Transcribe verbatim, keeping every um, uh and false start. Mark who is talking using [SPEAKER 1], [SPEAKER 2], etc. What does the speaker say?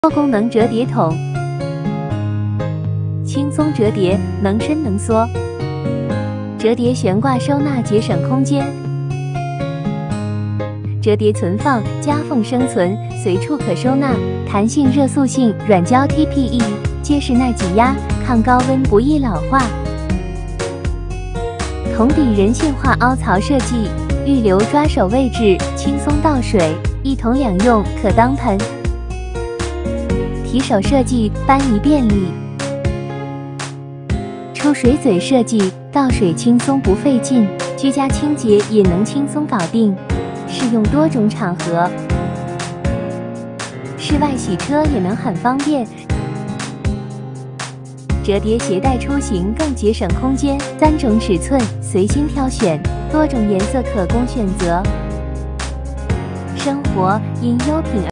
[SPEAKER 1] 多功能折叠桶，轻松折叠，能伸能缩，折叠悬挂收纳节省空间，折叠存放夹缝生存，随处可收纳，弹性热塑性软胶 T P E， 结实耐挤压，抗高温不易老化。桶底人性化凹槽设计，预留抓手位置，轻松倒水，一桶两用，可当盆。 提手设计，搬移便利；出水嘴设计，倒水轻松不费劲，居家清洁也能轻松搞定，适用多种场合。室外洗车也能很方便。折叠携带出行更节省空间，三种尺寸随心挑选，多种颜色可供选择。生活因优品而